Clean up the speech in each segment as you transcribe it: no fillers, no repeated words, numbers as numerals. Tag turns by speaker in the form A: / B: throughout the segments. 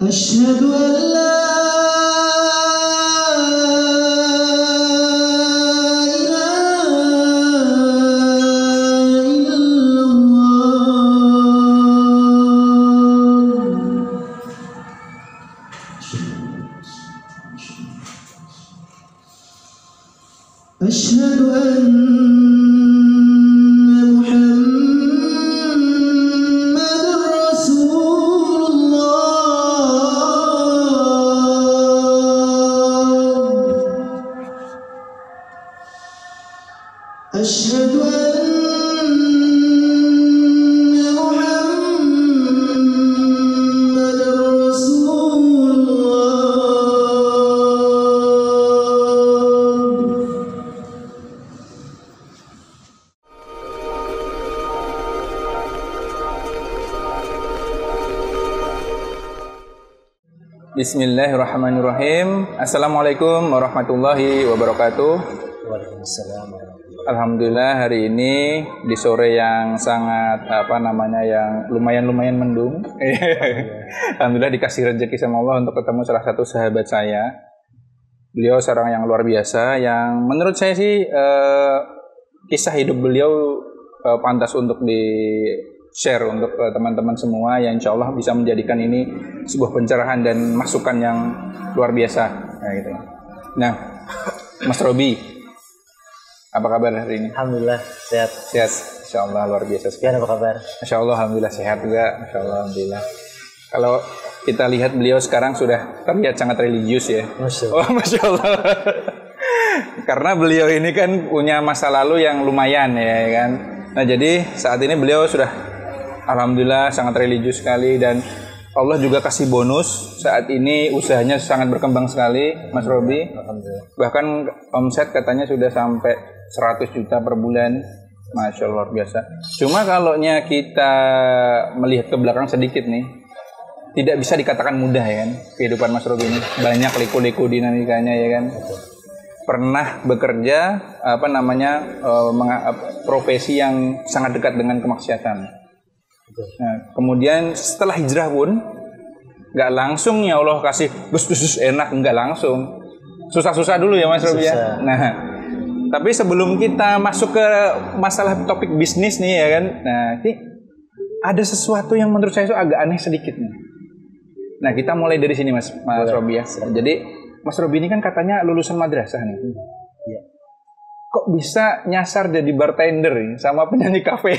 A: أشهد أن لا إله إلا الله. أشهد أن محمد رسول الله. أشهد أن محمد رسول الله.
B: Bismillahirrahmanirrahim. Assalamualaikum warahmatullahi wabarakatuh.
A: Waalaikumsalam warahmatullahi.
B: Alhamdulillah hari ini di sore yang sangat yang lumayan mendung. Alhamdulillah dikasih rezeki sama Allah untuk ketemu salah satu sahabat saya. Beliau seorang yang luar biasa yang menurut saya sih kisah hidup beliau pantas untuk di-share untuk teman-teman semua yang insya Allah bisa menjadikan ini sebuah pencerahan dan masukan yang luar biasa. Gitu. Nah, Mas Robi, apa kabar hari ini?
A: Alhamdulillah sehat.
B: Sehat, insya Allah luar biasa sekali.
A: Apa kabar?
B: Masya Allah, alhamdulillah sehat juga. Masya Allah, alhamdulillah. Kalau kita lihat beliau sekarang sudah terlihat sangat religius ya.
A: Masya Allah.
B: Oh, Masya Allah. Karena beliau ini kan punya masa lalu yang lumayan ya kan. Nah jadi saat ini beliau sudah alhamdulillah sangat religius sekali dan Allah juga kasih bonus saat ini usahanya sangat berkembang sekali Mas Robi.
A: Alhamdulillah.
B: Bahkan omset katanya sudah sampai 100 juta per bulan. Masya Allah luar biasa. Cuma kalau kita melihat ke belakang sedikit nih, tidak bisa dikatakan mudah ya kan kehidupan Mas Robi ini. Banyak liku-liku dinamikanya ya kan. Pernah bekerja profesi yang sangat dekat dengan kemaksiatan. Nah, kemudian setelah hijrah pun nggak langsung ya Allah kasih bus enak, nggak langsung. Susah-susah dulu ya Mas Robi ya. Nah, tapi sebelum kita masuk ke masalah topik bisnis nih ya kan. Nah, ini ada sesuatu yang menurut saya itu agak aneh sedikit nih. Nah, kita mulai dari sini Mas Robi ya. Jadi Mas Robi ini kan katanya lulusan madrasah nih.
A: Iya.
B: Kok bisa nyasar jadi bartender nih sama penyanyi kafe?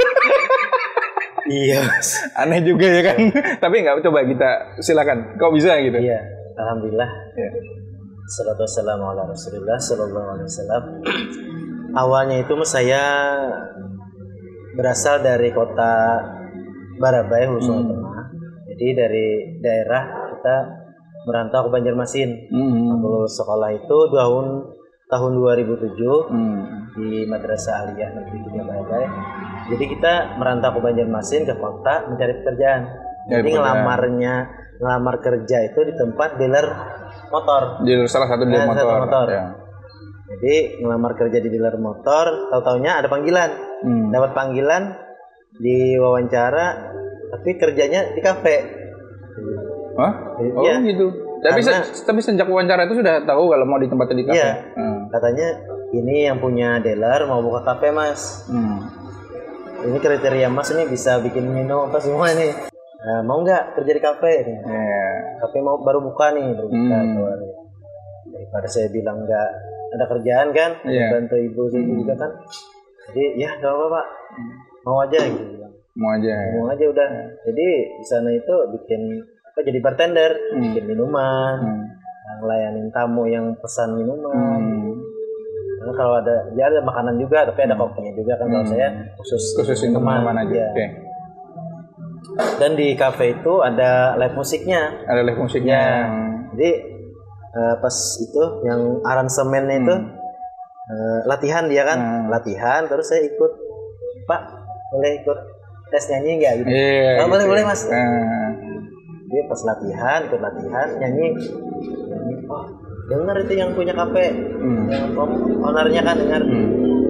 A: Iya.
B: Aneh juga ya kan. Tapi nggak, coba kita silakan. Kok bisa gitu?
A: Iya. Alhamdulillah.
B: Ya.
A: Salatu wassalamu ala Rasulillah sallallahu alaihi wasallam. Awalnya itu saya berasal dari kota Barabai, Jawa Tengah. Jadi dari daerah kita merantau ke Banjarmasin. Lulus sekolah itu tahun 2007 di Madrasah Aliyah Negeri 3 Barabai. Jadi kita merantau ke Banjarmasin ke kota mencari pekerjaan. Jadi ngelamar kerja itu di tempat dealer motor.
B: Di salah satu dealer motor. Ya.
A: Jadi ngelamar kerja di dealer motor, tahu-taunya ada panggilan. Dapat panggilan, diwawancara, tapi kerjanya di kafe.
B: Hah? Oh ya. Gitu. Tapi sejak wawancara itu sudah tahu kalau mau ditempatin di kafe.
A: Iya. Katanya ini yang punya dealer mau buka kafe Mas. Ini kriteria Mas ini bisa bikin minum apa semua nih. Nah, mau nggak kerja di kafe? Kafe baru buka nih, Daripada saya bilang nggak ada kerjaan kan, bantu ibu saya juga kan. Jadi ya nggak apa-apa Pak, mau aja gitu bilang. Mau aja udah. Jadi di sana itu jadi bartender, bikin minuman, ngelayanin tamu yang pesan minuman. Karena kalau ada makanan juga, tapi ada kopinya juga kan. Kalau saya khusus minuman aja. Okay. Dan di kafe itu ada live musiknya. Ya. Jadi pas itu yang aransemennya itu latihan dia kan, latihan. Terus saya ikut, Pak boleh ikut tes nyanyi nggak gitu? Boleh Mas. Dia pas ikut latihan nyanyi. Oh, dengar itu yang punya kafe, yang ownernya kan dengar.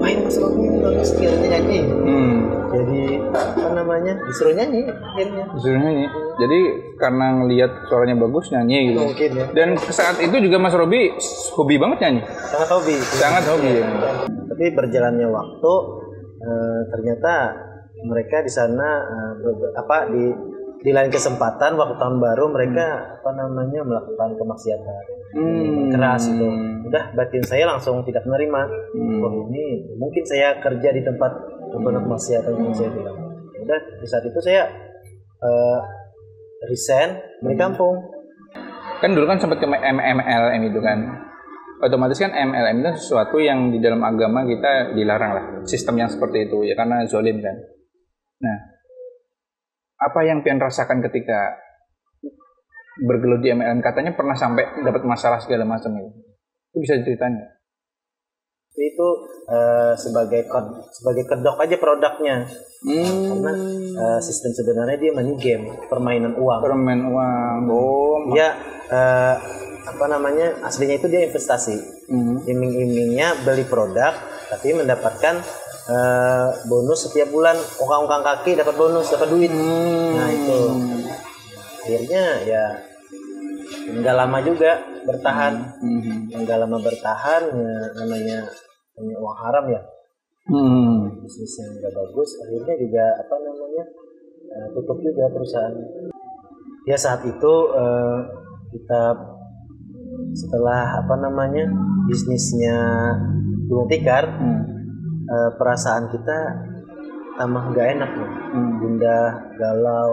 A: main Mas Robi bagus nyanyi. Jadi apa namanya, disuruh nyanyi akhirnya.
B: Disuruh nyanyi. Jadi karena ngelihat suaranya bagus nyanyi gitu.
A: Mungkin ya.
B: Dan saat itu juga Mas Robi hobi banget nyanyi.
A: Sangat hobi.
B: Sangat hobi ya.
A: Tapi berjalannya waktu ternyata mereka di sana di lain kesempatan waktu tahun baru mereka melakukan kemaksiatan keras itu. Udah batin saya langsung tidak menerima. Oh ini mungkin saya kerja di tempat kemaksiatan yang saya bilang. Udah di saat itu saya resign balik kampung.
B: Kan dulu kan sempat ke MLM itu kan. Otomatis kan MLM itu sesuatu yang di dalam agama kita dilarang lah. Sistem yang seperti itu ya karena zalim kan. Nah, apa yang pian rasakan ketika bergelut di MLM? Katanya pernah sampai dapat masalah segala macam itu. Itu bisa ceritain nggak?
A: Itu sebagai kedok aja produknya. Karena sistem sebenarnya dia money game, permainan uang.
B: Permainan uang.
A: Dia aslinya itu dia investasi. Iming-imingnya beli produk tapi mendapatkan bonus setiap bulan, ongkang kaki dapat bonus, dapat duit. Nah itu akhirnya ya nggak lama juga bertahan. Nggak lama bertahan ya, namanya uang haram ya. Bisnis yang nggak bagus akhirnya juga tutup juga perusahaan. Ya saat itu kita setelah bisnisnya gulung tikar, perasaan kita tambah nggak enak loh. Gundah, galau,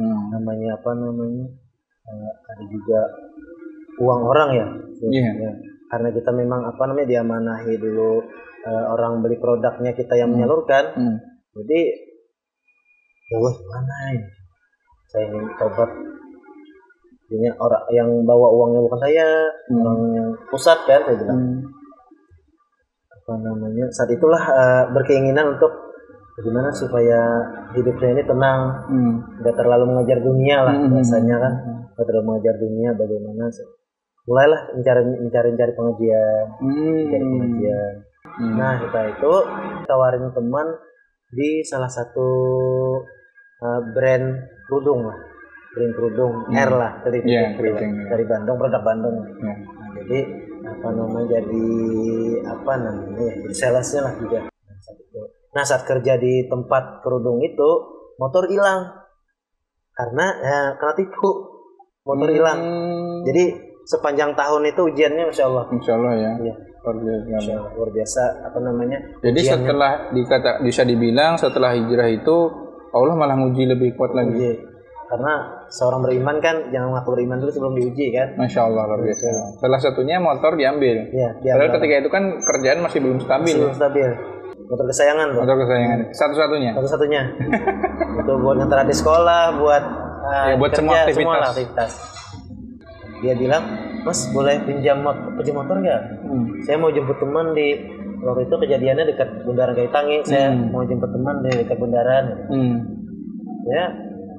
A: ada juga uang orang ya. Ya. Karena kita memang diamanahi dulu orang beli produknya kita yang menyalurkan. Jadi ya gimana ini? Saya ingin tobat. Ini orang yang bawa uangnya bukan saya, orang yang pusat kan saya bilang. Saat itulah berkeinginan untuk bagaimana supaya hidup saya ini tenang, tidak terlalu mengejar dunia lah rasanya kan, tidak terlalu mengejar dunia. Bagaimana mulailah mencari pengajian, Nah kita itu tawarin teman di salah satu brand kerudung R lah dari Bandung, produk Bandung. Nah, jadi salesnya lah juga. Nah saat kerja di tempat kerudung itu motor hilang karena kena tipu, motor hilang. Jadi sepanjang tahun itu ujiannya Masya Allah ya. Iya. Luar biasa
B: Jadi ujiannya. Setelah bisa dibilang setelah hijrah itu Allah malah nguji lebih kuat lagi.
A: Karena seorang beriman kan jangan mengaku beriman dulu sebelum diuji kan.
B: Masya Allah luar biasa. Salah satunya motor diambil. Padahal ketika itu kan kerjaan masih belum stabil. Motor kesayangan loh. Motor kesayangan. Satu-satunya. Itu buat ngantar di sekolah, buat buat semua aktivitas.
A: Dia bilang, Mas boleh pinjam motor nggak? Saya mau jemput teman di waktu itu kejadiannya dekat Bundaran Kaitangi. Saya mau jemput teman di dekat bundaran. Ya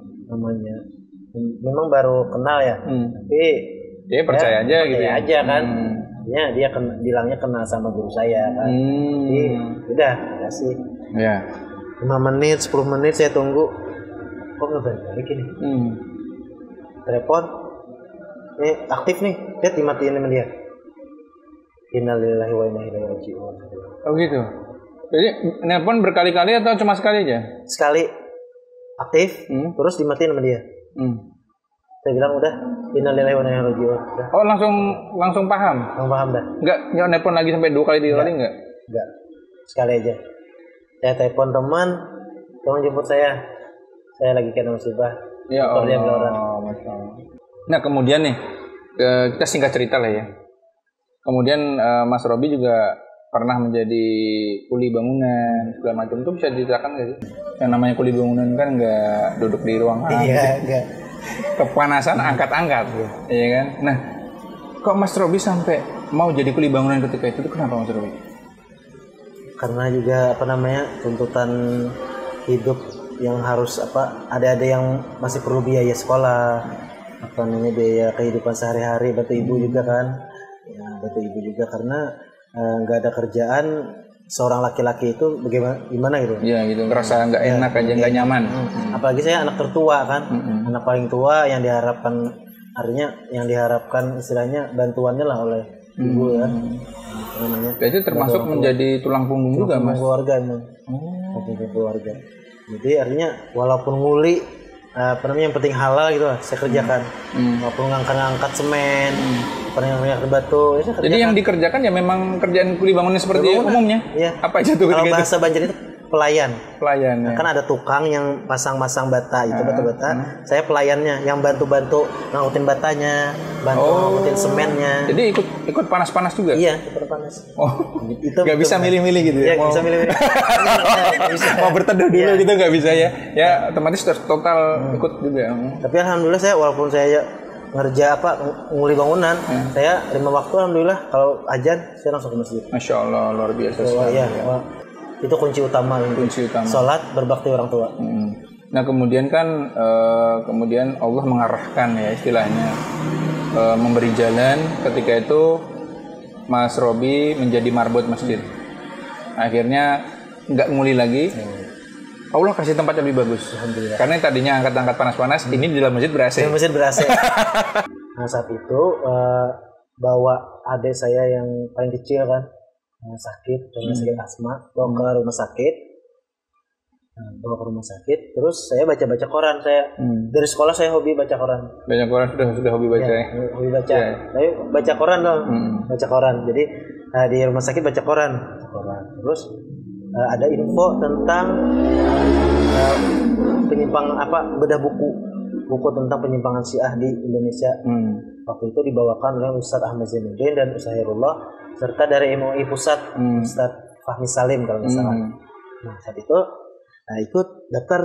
A: memang baru kenal ya, tapi
B: dia percaya aja gitu ya.
A: Aja kan. Dia bilangnya kenal sama guru saya kan. Jadi udah kasih. 5 menit, 10 menit saya tunggu. Kok nggak balik ini? Telepon. Ini aktif nih, lihat dimatiin sama dia. Innalillahi wa inna ilaihi raji'un.
B: Oh gitu. Jadi nelpon berkali-kali atau cuma sekali aja?
A: Sekali aktif, terus dimatiin sama dia. Saya bilang udah, innalillahi wa inna ilaihi raji'un.
B: Oh langsung paham?
A: Langsung paham dah.
B: Enggak nelpon lagi sampai 2 kali 3 kali enggak?
A: Enggak. Sekali aja. Saya telepon teman jemput saya. Saya lagi kena musibah.
B: Ya Allah. Nah kemudian nih kita singkat cerita lah ya. Kemudian Mas Robi juga pernah menjadi kuli bangunan segala macam. Itu bisa diceritakan nggak sih? Yang namanya kuli bangunan kan nggak duduk di ruangan.
A: Iya nggak.
B: Kepanasan angkat-angkat, iya kan? Nah kok Mas Robi sampai mau jadi kuli bangunan ketika itu kenapa Mas Robi?
A: Karena juga tuntutan hidup yang harus ada yang masih perlu biaya sekolah, biaya kehidupan sehari-hari, bantu ibu juga kan, bantu ibu juga karena nggak ada kerjaan seorang laki-laki itu gimana gitu.
B: Iya gitu, ngerasa nggak enak aja, nggak nyaman.
A: Apalagi saya anak tertua kan, anak paling tua yang diharapkan, artinya yang diharapkan istilahnya bantuannya lah oleh ibu ya. Namanya.
B: Itu termasuk menjadi tulang punggung juga mas.
A: Keluarga emang. Keluarga. Jadi artinya walaupun nguli, yang penting halal gitu lah, saya kerjakan. Walaupun ngangkat semen, ngangkat batu, ya saya kerjakan.
B: Jadi yang dikerjakan ya memang kerjaan kuli bangunan seperti umumnya.
A: Iya.
B: Apa aja tuh?
A: Kalau bahasa Banjar itu pelayan.
B: Ya.
A: Kan ada tukang yang pasang-masang bata itu bata-bata. Saya pelayannya yang bantu-bantu ngangkutin batanya, ngangkutin semennya.
B: Jadi ikut panas-panas juga?
A: Iya, ikut panas.
B: Itu nggak bisa milih-milih gitu ya?
A: Iya, bisa milih-milih.
B: Mau berteduh dulu gitu nggak bisa ya? Ya otomatis total ikut juga.
A: Tapi alhamdulillah saya walaupun saya ngerja nguli bangunan, saya 5 waktu alhamdulillah kalau azan saya langsung ke masjid.
B: Masya Allah, luar biasa.
A: Itu kunci utama. Sholat, berbakti orang tua.
B: Nah kemudian kan kemudian Allah mengarahkan ya istilahnya memberi jalan ketika itu Mas Robi menjadi marbot masjid. Akhirnya nggak nguli lagi. Allah kasih tempat yang lebih bagus. Alhamdulillah. Karena tadinya angkat-angkat panas-panas, ini di dalam masjid ber-AC.
A: Dalam masjid ber-AC. Nah saat itu bawa adik saya yang paling kecil kan. Sakit, sakit asma, bawa ke rumah sakit, terus saya baca koran. Saya dari sekolah saya hobi baca koran.
B: Baca koran sudah hobi baca ya?
A: Hobi baca. Tapi baca koran dong, baca koran. Jadi di rumah sakit baca koran. Terus ada info tentang bedah buku tentang penyimpangan Syiah di Indonesia. Waktu itu dibawakan oleh Ustadz Ahmad Zainuddin dan Ustadz Hairullah serta dari MUI Pusat, Ustadz Fahmi Salim kalau nggak salah. Nah saat itu ikut daftar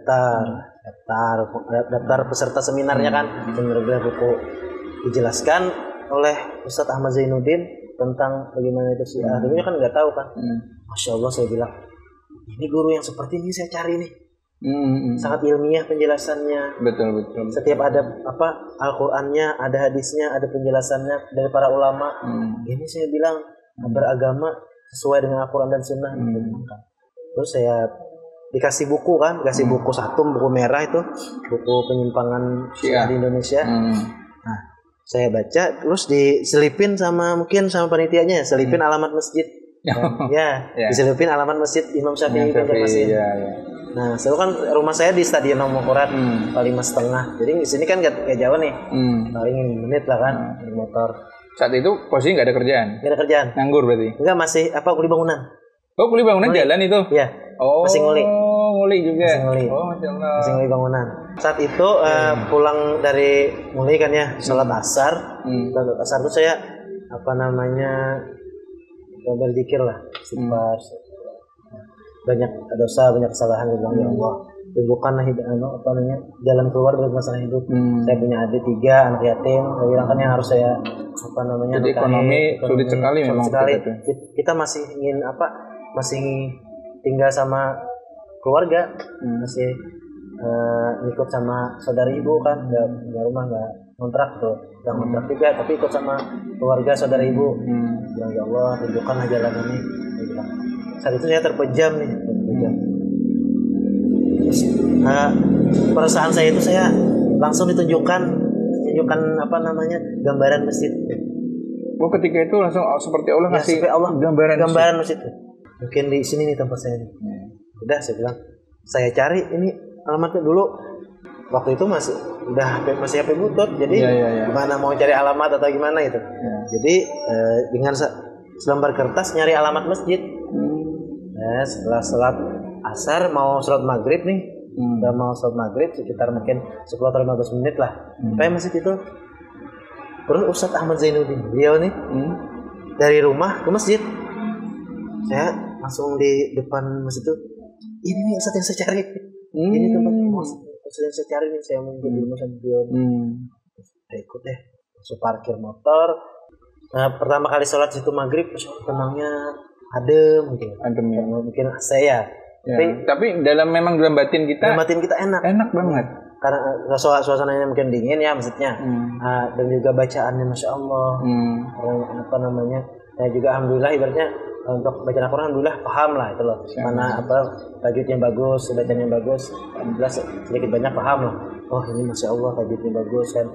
A: peserta seminarnya kan, bedah buku dijelaskan oleh Ustadz Ahmad Zainuddin tentang bagaimana itu Syiah. Dulunya kan nggak tahu kan. Masya Allah saya bilang, ini guru yang seperti ini saya cari nih. Sangat ilmiah penjelasannya.
B: Betul.
A: Setiap ada Al-Qur'annya, ada hadisnya, ada penjelasannya dari para ulama. Ini saya bilang beragama sesuai dengan Al-Qur'an dan Sunnah. Terus saya dikasih buku satu, buku merah itu, buku penyimpangan Syiah di Indonesia. Nah, saya baca, terus diselipin sama panitianya, selipin alamat masjid. Diselipin alamat masjid Imam Syafi'i Banjarmasin. Nah, selalu kan rumah saya di Stadion Nomokurat, 5,5. Jadi di sini kan gak jauh nih, paling menit lah kan, di motor.
B: Saat itu posisi nggak ada kerjaan?
A: Nggak ada kerjaan.
B: Nganggur berarti?
A: Enggak, masih kuli bangunan.
B: Oh, kuli bangunan jalan itu?
A: Iya. Masih nguli.
B: Nguli juga?
A: Masih nguli.
B: Oh, Masya Allah.
A: Masih nguli bangunan. Saat itu pulang dari nguli kan ya, sholat asar. Sholat asar itu saya berzikir lah, istighfar. Banyak dosa, banyak kesalahan, ya Allah, tunjukkanlah jalan keluar dari masalah hidup. Saya punya adik 3, anak yatim. Saya bilang kan yang harus saya
B: jadi ekonomi sulit sekali memang.
A: Kita masih ingin masih tinggal sama keluarga, masih ikut sama saudara ibu kan, nggak rumah, nggak kontrak tuh, nggak kontrak juga, tapi ikut sama keluarga saudara ibu. Bilang ya Allah, tunjukkanlah jalan ini. Saat itu saya terpejam. Perasaan saya itu saya langsung ditunjukkan gambaran masjid.
B: Oh, ketika itu langsung seperti Allah ngasih
A: gambaran masjid. Mungkin di sini nih tempat saya nih. Udah saya bilang, saya cari ini alamatnya dulu. Waktu itu masih HP butut, jadi gimana mau cari alamat atau gimana itu. Jadi dengan selembar kertas nyari alamat masjid. Setelah sholat asar mau sholat maghrib nih, udah mau sholat maghrib sekitar mungkin 10 atau 15 menit lah. Sampai masjid itu. Terus Ustadz Ahmad Zainuddin, beliau nih dari rumah ke masjid. Saya langsung di depan masjid itu, ini nih Ustadz yang saya cari. Ini tempat Ustadz yang saya cari nih, saya mau di rumah sama beliau. Saya ikut deh, masuk parkir motor. Nah, pertama kali sholat situ maghrib, tenangnya adem ya. Mungkin saya.
B: Tapi dalam batin kita enak banget.
A: Karena suasananya mungkin dingin ya maksudnya. Dan juga bacaannya Masya Allah. Saya juga alhamdulillah ibaratnya untuk bacaan Al-Quran alhamdulillah paham lah itu loh. Mana apa tajwidnya bagus, bacanya bagus, alhamdulillah sedikit banyak paham lah. Oh ini masya Allah tajwidnya bagus kan.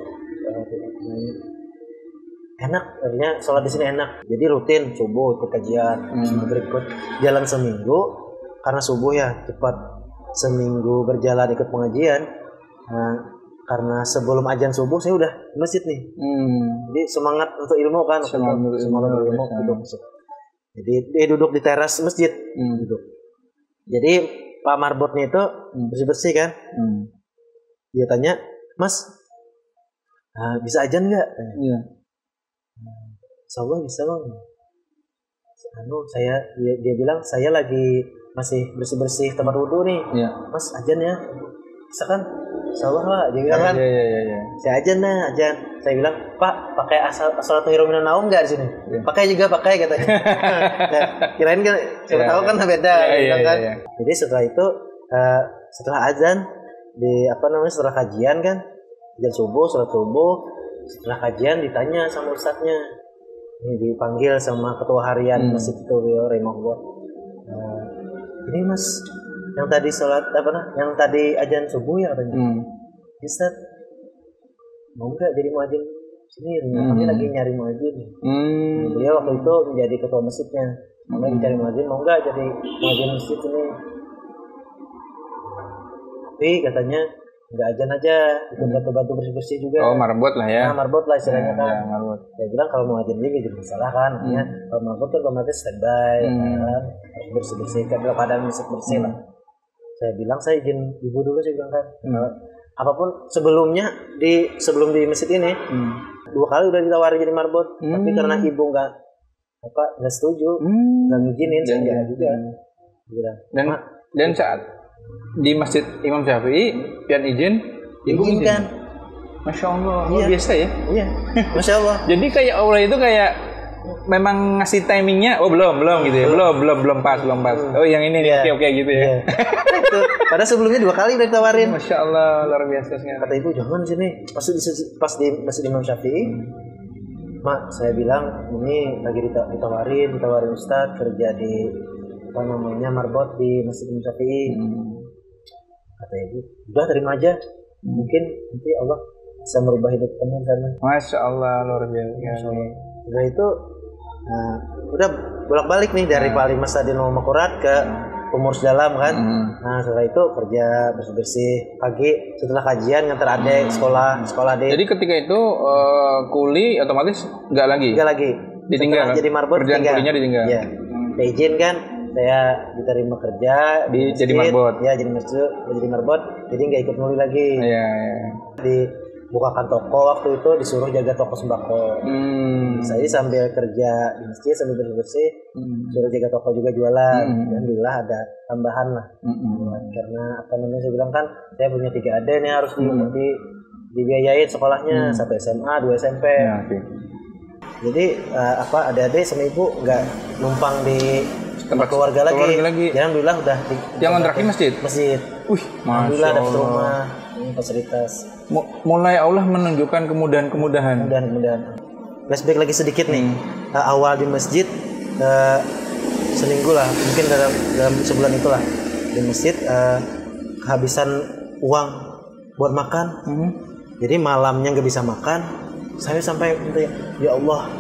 A: Enak, artinya sholat di sini enak. Jadi rutin subuh ikut kajian, maghrib ikut jalan seminggu karena subuh ya cepat seminggu berjalan ikut pengajian. Nah, karena sebelum azan subuh saya udah di masjid nih. Jadi semangat untuk ilmu kan, semangat untuk ilmu duduk. Jadi dia duduk di teras masjid, duduk. Jadi Pak Marbotnya itu bersih-bersih kan. Dia tanya, Mas, bisa azan nggak? Iya. Insyaallah bisa bang. Dia bilang saya lagi masih bersih tempat wudhu nih. Ya. Mas azan ya. Bisa kan? Insyaallah lah. Dia bilang kan. Iya. Saya azan azan. Saya bilang Pak pakai as-salatu khairum minan naum nggak di sini? Ya. Pakai katanya. Nah, kirain kan saya tahu kan beda. Kan. Jadi setelah itu setelah azan setelah kajian kan kajian subuh, sholat subuh. Setelah kajian ditanya sama ustadznya, ini dipanggil sama ketua harian masjid itu rahimahullah. Ini mas, yang tadi sholat yang tadi azan subuh ya katanya. Ustaz, mau nggak jadi muadzin sini? Kami lagi nyari muadzin. Beliau waktu itu menjadi ketua masjidnya. Kami cari muadzin, mau nggak jadi muadzin masjid ini? Tapi katanya nggak azan aja, ikut bantu bersih juga. Oh, marbot lah ya. Nah, marbot lah istilahnya kan. Ya, saya bilang kalau mau azan juga jadi masalah kan. Ya, kalau marbot kan otomatis standby, kan harus bersih kan, dalam keadaan bersih lah. Saya bilang saya izin ibu dulu saya bilang kan. Apapun sebelum di masjid ini 2 kali udah ditawari jadi marbot, tapi karena ibu nggak setuju, nggak ngizinin saya nggak juga. Dan saat di masjid Imam Syafi'i pian izin ibu izinkan. Masya Allah, luar biasa ya. Iya, Masya Allah. Jadi kayak Allah itu kayak memang ngasih timingnya. Oh belum gitu ya. Belum pas. Oh yang ini oke gitu ya. Itu. Padahal sebelumnya 2 kali udah ditawarin. Masya Allah, luar biasa sekali. Kata ibu jangan sini. Pas di masjid Imam Syafi'i, Mak, saya bilang ini lagi ditawarin Ustadz kerja di marbot di masjid Imam Syafi'i. Kata ibu, udah terima aja. Mungkin nanti Allah bisa merubah hidup kamu sana. Masya Allah, luar biasa. Udah itu, udah bolak-balik nih dari Pak Lima Stadion Makurat ke pengurus dalam kan. Nah setelah itu kerja bersih pagi setelah kajian ngantar adik sekolah adik. Jadi ketika itu kuli otomatis nggak lagi ditinggal. Jadi marbot kerjaan kulinya ditinggal. Ya, izin kan. Saya diterima kerja jadi marbot. Ya, jadi marbot. Jadi nggak ikut nguli lagi. Iya. Dibukakan toko waktu itu disuruh jaga toko sembako. Saya sambil kerja di masjid sambil bersih, suruh jaga toko juga jualan. Alhamdulillah ada tambahan lah. Karena saya bilang kan saya punya 3 adik nih harus dibiayain sekolahnya sampai SMA, 2 SMP. Ya, okay. Jadi adik-adik sama ibu nggak numpang di tempat keluarga lagi. Ya, alhamdulillah udah yang kontraknya masjid. Alhamdulillah dapat rumah, fasilitas. Mulai Allah menunjukkan kemudahan. Flashback lagi sedikit nih. Awal di masjid seminggu lah, mungkin dalam sebulan itulah di masjid kehabisan uang buat makan. Jadi malamnya nggak bisa makan. Saya sampai ya Allah,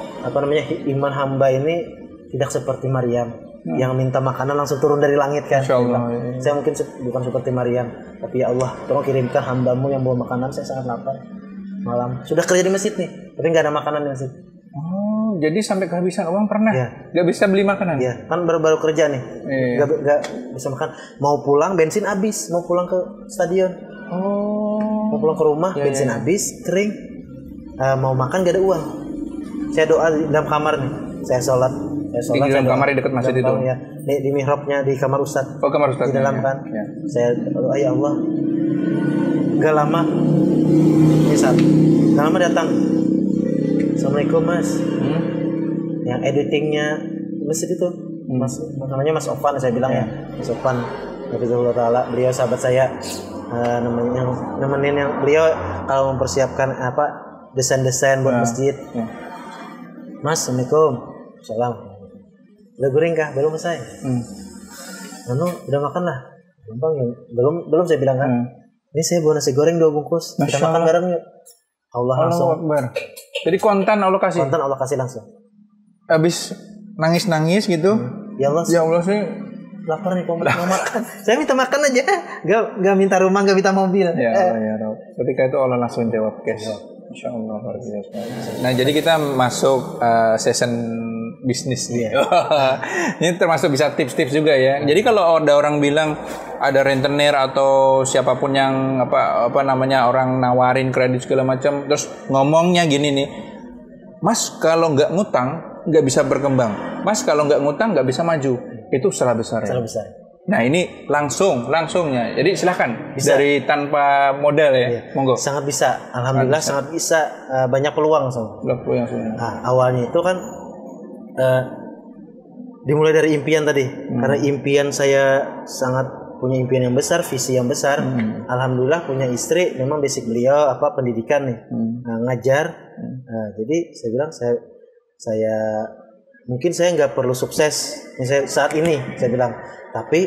A: iman hamba ini tidak seperti Maryam yang minta makanan langsung turun dari langit kan. Saya mungkin bukan seperti Maryam, tapi ya Allah tolong kirimkan hambamu yang bawa makanan, saya sangat lapar malam. Sudah kerja di masjid nih, tapi nggak ada makanan di masjid. Oh, jadi sampai kehabisan uang pernah? Nggak bisa beli makanan? Iya, kan baru kerja nih, nggak bisa makan. Mau pulang bensin habis, mau pulang ke stadion. Mau pulang ke rumah bensin habis, kering. Mau makan nggak ada uang. Saya doa di dalam kamar nih, saya sholat di dalam kamar di dekat masjid itu. Ya. Di mihrabnya di kamar Ustaz. Oh, kamar Ustaz. Di dalam kan. Ya. Saya doa ya Allah. Gak lama. Gak lama datang. Assalamualaikum Mas. Yang editingnya masjid itu. Namanya Mas Ofan saya bilang ya. Mas Ofan. Hafizahullah Ta'ala. Beliau sahabat saya. Nemenin yang beliau kalau mempersiapkan desain-desain buat masjid. Mas, Assalamualaikum. Salam. udah goreng kah? Belum selesai. Udah makan lah. Gampang ya. Belum saya bilang kan. Ini saya bawa nasi goreng 2 bungkus. Kita makan bareng yuk. Allah langsung.
B: Akbar. Jadi kontan Allah kasih.
A: Kontan Allah kasih langsung.
B: Habis nangis gitu.
A: Ya Allah sih lapar nih mau makan. Saya minta makan aja. Gak minta rumah, gak minta mobil.
B: Ya Allah ya Rabb. Ketika itu Allah langsung jawab guys. Insya Allah luar biasa. Nah jadi kita masuk session bisnis nih. Ini termasuk bisa tips-tips juga ya. Jadi kalau ada orang bilang ada rentenir atau siapapun yang apa namanya orang nawarin kredit segala macam, terus ngomongnya gini nih, Mas kalau nggak ngutang nggak bisa berkembang. Mas kalau nggak ngutang nggak bisa maju. Itu salah besar.
A: Salah besar.
B: Nah ini langsungnya. Jadi silahkan dari tanpa modal ya. Iya. Monggo.
A: Sangat bisa. Alhamdulillah sangat bisa. Banyak peluang sob. Nah, awalnya itu kan dimulai dari impian tadi. Karena impian saya sangat punya impian yang besar, visi yang besar. Alhamdulillah punya istri. Memang basic beliau pendidikan nih, ngajar. Jadi saya bilang saya mungkin saya nggak perlu sukses misalnya saat ini saya bilang, tapi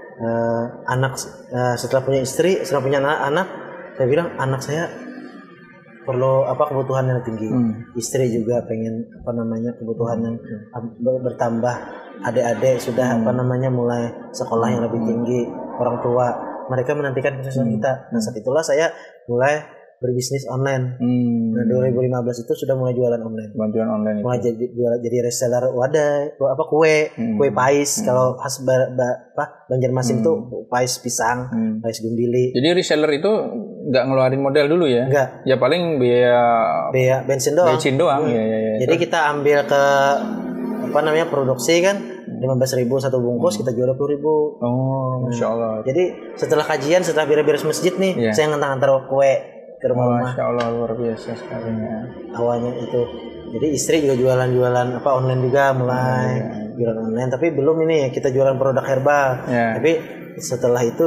A: setelah punya istri, setelah punya anak, saya bilang anak saya perlu kebutuhan yang tinggi, istri juga pengen kebutuhan yang bertambah, adik-adik sudah mulai sekolah yang lebih tinggi, orang tua mereka menantikan kesuksesan kita. Nah saat itulah saya mulai berbisnis online. Nah 2015 itu sudah mulai jualan online. Mulai jadi reseller wadah, kue pais. Kalau khas Banjarmasin itu pais pisang, pais gumbili.
B: Jadi reseller itu nggak ngeluarin modal dulu ya?
A: Nggak.
B: Ya paling biaya
A: bensin doang.
B: Iya.
A: Jadi kita ambil ke produksi kan 15.000 satu bungkus, kita jual 20.000.
B: Oh, Masya Allah.
A: Jadi setelah kajian, setelah beres masjid nih, saya ngantar kue ke rumah.
B: Masya Allah luar biasa sekali ya.
A: Awalnya itu, jadi istri juga jualan online juga mulai jualan online, tapi belum ini kita jualan produk herbal. Tapi setelah itu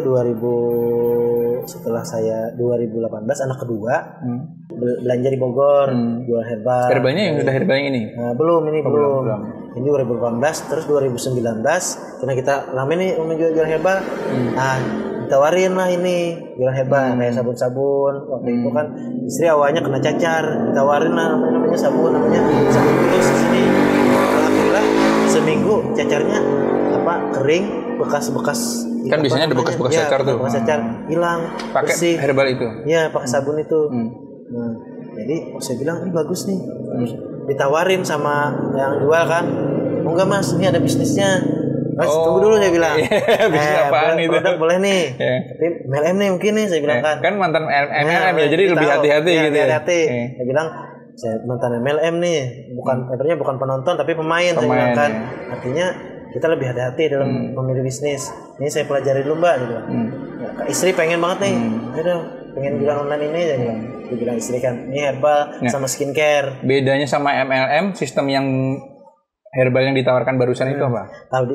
A: 2018 anak kedua belanja di Bogor jual herbal.
B: Herbalnya yang udah herbal yang ini?
A: Belum. Ini 2018, terus 2019 karena kita lama nih menjual herbal. Ditawarin lah ini jualan herbal kayak sabun-sabun. Waktu itu kan istri awalnya kena cacar, ditawarin lah namanya sabun putus di sini. Alhamdulillah seminggu cacarnya kering, bekas-bekas
B: kan biasanya ada bekas-bekas cacar tuh.
A: Bekas cacar hilang,
B: pakai herbal itu.
A: Iya, pakai sabun itu. Nah, jadi saya bilang ini bagus nih. Ditawarin sama yang jual kan, enggak Mas, ini ada bisnisnya. Mas, tunggu dulu saya bilang.
B: Bisnis apaan itu?
A: Produk boleh nih. Tapi MLM nih mungkin nih saya bilang kan.
B: Kan mantan MLM ya, jadi lebih hati-hati gitu ya.
A: Hati-hati. Saya bilang saya mantan MLM nih, bukan penonton tapi pemain saya bilang kan. Artinya kita lebih hati-hati dalam memilih bisnis. Ini saya pelajari dulu Mbak gitu. Istri pengen banget nih. Pengen jualan online ini ya bilang. Dia bilang istri kan, ini herbal sama skincare.
B: Bedanya sama MLM, sistem yang herbal yang ditawarkan barusan itu apa?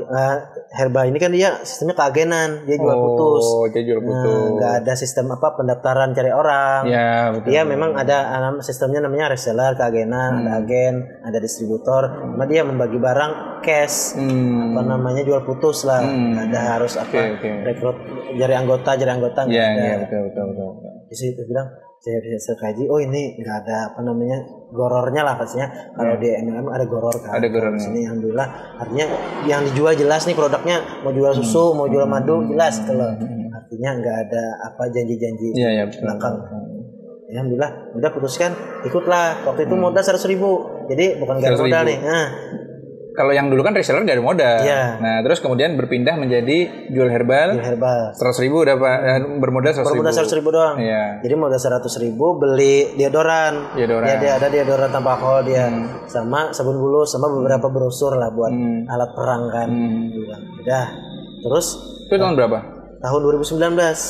A: Herbal ini kan dia sistemnya keagenan, dia jual putus.
B: Dia jual putus.
A: Nggak ada sistem pendaftaran cari orang.
B: Ya, betul.
A: Dia memang ada sistemnya namanya reseller, keagenan, ada agen, ada distributor. Cuma dia membagi barang cash, jual putus lah. Ada harus rekrut cari anggota.
B: Iya, betul.
A: Di situ bilang saya kaji, ini nggak ada gorornya lah pastinya. Kalau di MLM ada goror kan.
B: Ada gorornya.
A: Sini alhamdulillah. Artinya yang dijual jelas nih produknya, mau jual susu, mau jual madu jelas gitu loh. Artinya nggak ada janji-janji belakang. Alhamdulillah, udah putuskan ikutlah. Waktu itu modal 100.000. Jadi bukan gak modal nih.
B: Kalau yang dulu kan reseller dari modal.
A: Iya.
B: Nah, terus kemudian berpindah menjadi jual herbal. 100.000 udah bermodal 100.000.
A: Bermodal 100.000 doang.
B: Iya.
A: Jadi modal 100.000 beli deodoran. Dia ada deodoran tanpa alkohol dia. Sama sabun bulu, sama beberapa brosur lah buat alat perang kan. Udah. Terus
B: itu tahun berapa?
A: Tahun 2019.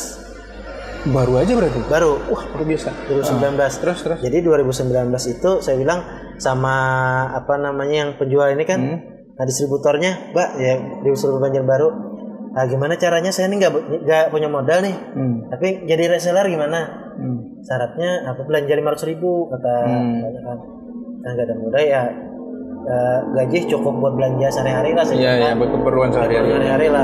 B: Baru aja berarti?
A: Baru.
B: Wah, luar biasa.
A: 2019.
B: Terus.
A: Jadi 2019 itu saya bilang sama yang penjual ini kan, distributornya, Mbak, ya distributor Banjarbaru. Nah, gimana caranya saya ini nggak punya modal nih, tapi jadi reseller gimana? Syaratnya belanja 500.000 kata kan nggak ada modal ya. gaji cukup buat belanja sehari-hari lah.
B: Iya, buat keperluan
A: sehari-hari lah.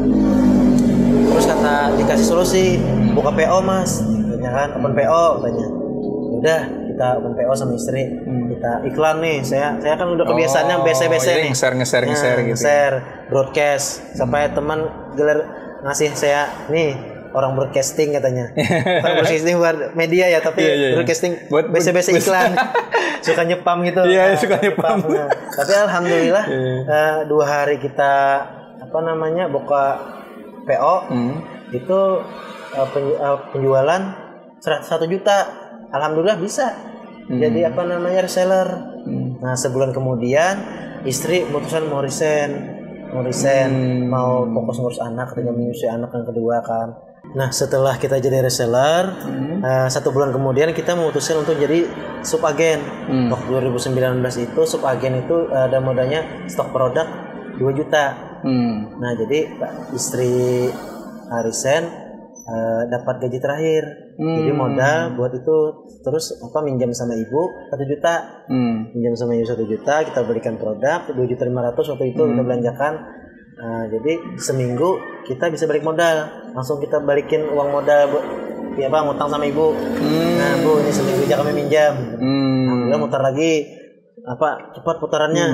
A: Terus kata dikasih solusi, buka PO mas, katanya kan, open PO katanya. Udah kita open PO sama istri, kita iklan nih. Saya kan udah kebiasaannya BC nih.
B: Nge-share gitu.
A: Share, broadcast sampai teman ngasih saya nih orang broadcasting katanya. Orang broadcasting buat media ya, tapi broadcasting buat BC iklan. Suka nyepam gitu.
B: Iya, suka nyepam.
A: Nah, tapi alhamdulillah 2 hari kita buka PO itu penjualan 1 juta. Alhamdulillah bisa. Jadi reseller. Nah, sebulan kemudian istri memutuskan mau resign, mau fokus ngurus anak, katanya menyusui anak yang kedua kan. Nah, setelah kita jadi reseller, 1 bulan kemudian kita memutuskan untuk jadi subagen. Waktu 2019 itu subagen itu ada modalnya stok produk 2 juta. Nah, jadi istri resign dapat gaji terakhir. Jadi modal buat itu terus minjam sama ibu 1 juta. Minjam sama ibu 1 juta, kita belikan produk 2.500.000 waktu itu kita belanjakan. Jadi seminggu kita bisa balik modal, langsung kita balikin uang modal ngutang sama ibu. Nah bu, ini seminggu aja kami minjam. Alhamdulillah mutar lagi cepat putarannya.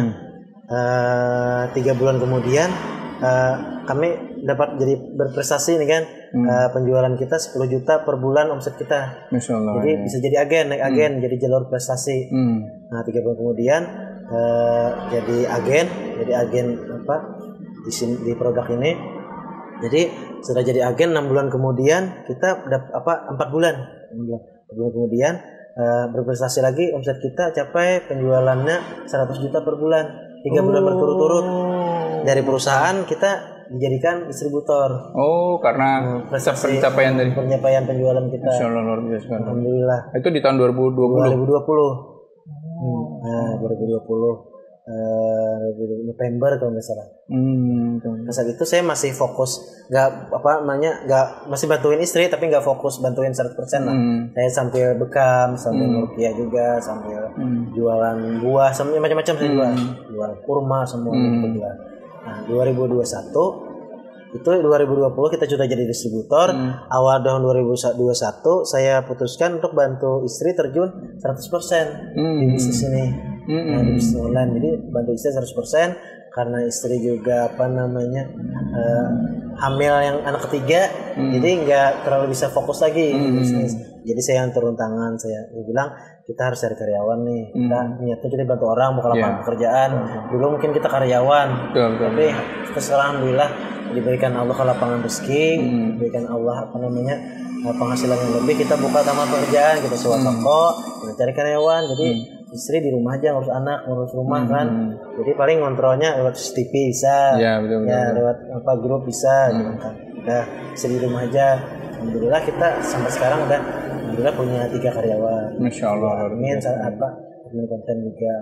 A: 3 bulan kemudian kami dapat jadi berprestasi nih kan. Penjualan kita 10 juta per bulan omset kita.
B: Masya Allah,
A: jadi bisa jadi naik agen, jadi jalur prestasi. Nah 3 bulan kemudian jadi agen di produk ini. Jadi sudah jadi agen 6 bulan kemudian kita 4 bulan kemudian berprestasi lagi, omset kita capai penjualannya 100 juta per bulan 3 bulan berturut-turut. Dari perusahaan kita dijadikan distributor.
B: Karena pencapaian
A: penjualan kita.
B: Masya Allah, luar biasa.
A: Alhamdulillah.
B: Itu di tahun 2020.
A: 2020. 2020 November kalau nggak salah. Saat itu saya masih fokus, masih bantuin istri tapi nggak fokus bantuin 100% lah. Saya sambil bekam, sambil ngeruqyah juga, sambil jualan buah, sambil macam-macam saya jual kurma semua kita jual. Nah 2021 kita sudah jadi distributor. Awal tahun 2021 saya putuskan untuk bantu istri terjun 100% di bisnis ini. Di bisnis online. Jadi bantu istri 100% karena istri juga hamil yang anak ketiga. Jadi nggak terlalu bisa fokus lagi di bisnis. Jadi saya yang turun tangan, saya bilang kita harus cari karyawan nih. Kita niatnya kita bantu orang, bukan lapangan pekerjaan. Dulu mungkin kita karyawan, tapi kita sekarang alhamdulillah diberikan Allah ke lapangan rezeki, diberikan Allah penghasilan yang lebih. Kita buka taman pekerjaan, kita sewa toko, kita cari karyawan. Jadi istri di rumah aja ngurus anak, ngurus rumah kan. Jadi paling ngontrolnya lewat TV bisa, lewat grup bisa, gitu kan. Udah istri di rumah aja. Alhamdulillah kita sampai sekarang udah punya 3 karyawan.
B: Masya Allah.
A: Admin konten juga.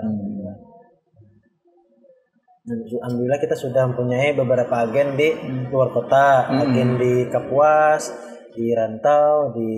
A: Alhamdulillah kita sudah mempunyai beberapa agen di luar kota, agen di Kapuas, di Rantau, di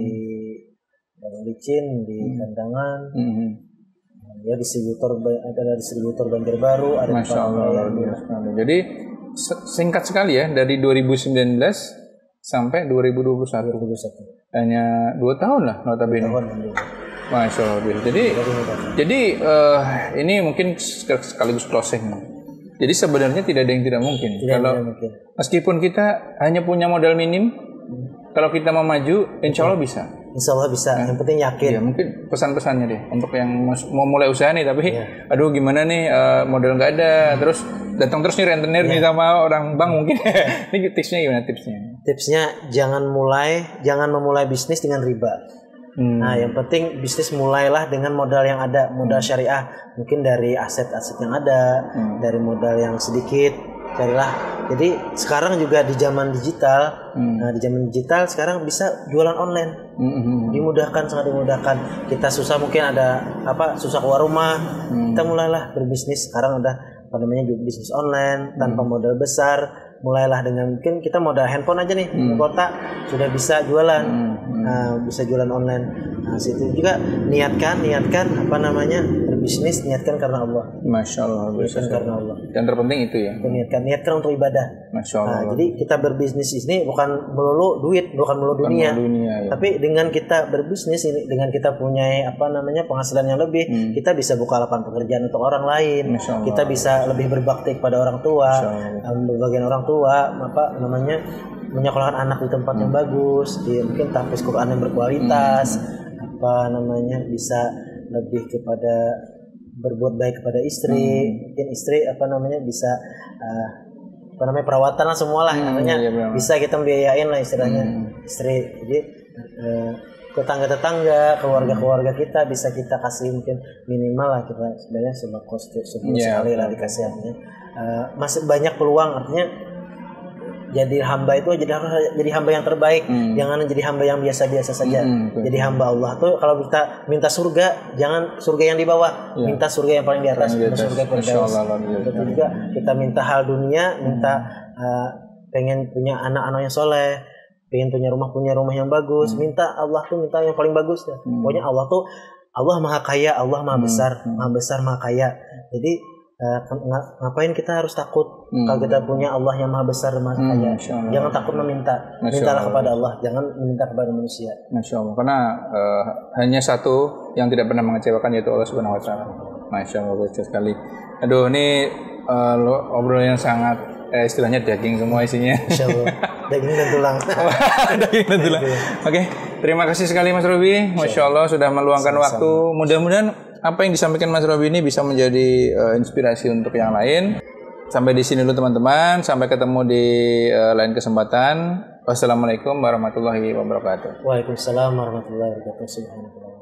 A: Licin, di Kandangan. Ya ada distributor Banjarbaru, ada
B: Masya Allah. Jadi singkat sekali ya, dari 2019 sampai 2021. Hanya 2 tahun lah notabene. Masya Allah. Jadi ini mungkin sekaligus closing. Jadi sebenarnya tidak ada yang tidak mungkin. Meskipun kita hanya punya modal minim, kalau kita mau maju, insya Allah bisa.
A: Insya Allah bisa. Yang penting yakin.
B: Ya, mungkin pesan-pesannya deh untuk yang mau mulai usaha nih, tapi aduh gimana nih modal nggak ada, terus datang terus nih rentenir nih sama orang bank mungkin. Ini tipsnya gimana tipsnya?
A: Tipsnya jangan memulai bisnis dengan riba. Nah, yang penting bisnis mulailah dengan modal yang ada, modal syariah. Mungkin dari aset-aset yang ada, dari modal yang sedikit, carilah. Jadi sekarang juga di zaman digital, di zaman digital sekarang bisa jualan online. Dimudahkan, sangat dimudahkan. Kita susah mungkin susah keluar rumah, kita mulailah berbisnis. Sekarang udah bisnis online tanpa modal besar. Mulailah dengan mungkin kita modal handphone aja nih, di kota sudah bisa jualan. bisa jualan online. Nah, situ juga niatkan apa namanya berbisnis, niatkan karena Allah.
B: Masya Allah.
A: Niatkan karena Allah.
B: Dan terpenting itu ya.
A: Niatkan untuk ibadah.
B: Masya Allah.
A: Nah, jadi kita berbisnis ini bukan melulu duit, bukan melulu dunia.
B: Ya.
A: Tapi dengan kita berbisnis ini, dengan kita punya apa namanya penghasilan yang lebih, kita bisa buka lapangan pekerjaan untuk orang lain. Kita bisa lebih berbakti kepada orang tua, bagian orang tua, apa namanya menyekolahkan anak di tempat yang bagus, mungkin tahfiz Quran yang berkualitas, apa namanya bisa lebih kepada berbuat baik kepada istri, mungkin istri apa namanya bisa apa namanya perawatan lah semua lah, namanya bisa kita biayain lah istilahnya istri. Jadi tetangga-tetangga, keluarga-keluarga kita bisa kita kasih mungkin minimal lah kita sebenarnya sekali lah dikasihnya. Masih banyak peluang, artinya jadi hamba itu jadi hamba yang terbaik, jangan jadi hamba yang biasa-biasa saja. Jadi hamba Allah tuh kalau kita minta surga, jangan surga yang di bawah, minta surga yang paling di atas, surga Firdaus. Betul juga kita minta hal dunia, minta pengen punya anak-anak yang soleh, pengen punya rumah yang bagus, minta Allah tuh minta yang paling bagus ya. Pokoknya Allah tuh maha kaya, Allah maha besar, maha kaya. Jadi ngapain kita harus takut kalau kita punya Allah yang maha besar dan maha kaya? Jangan takut meminta, mintalah kepada Allah, jangan meminta kepada manusia.
B: Masya Allah, karena hanya satu yang tidak pernah mengecewakan yaitu Allah Subhanahu Wa Taala. Masya Allah, luar biasa sekali. Aduh, ini obrolan yang sangat istilahnya daging semua isinya.
A: Masya Allah, daging dan tulang.
B: Daging dan tulang. Oke, terima kasih sekali Mas Robi. Masya Allah sudah meluangkan waktu. Mudah-mudahan apa yang disampaikan Mas Robi ini bisa menjadi inspirasi untuk yang lain. Sampai di sini dulu teman-teman. Sampai ketemu di lain kesempatan. Wassalamualaikum warahmatullahi wabarakatuh.
A: Waalaikumsalam warahmatullahi wabarakatuh.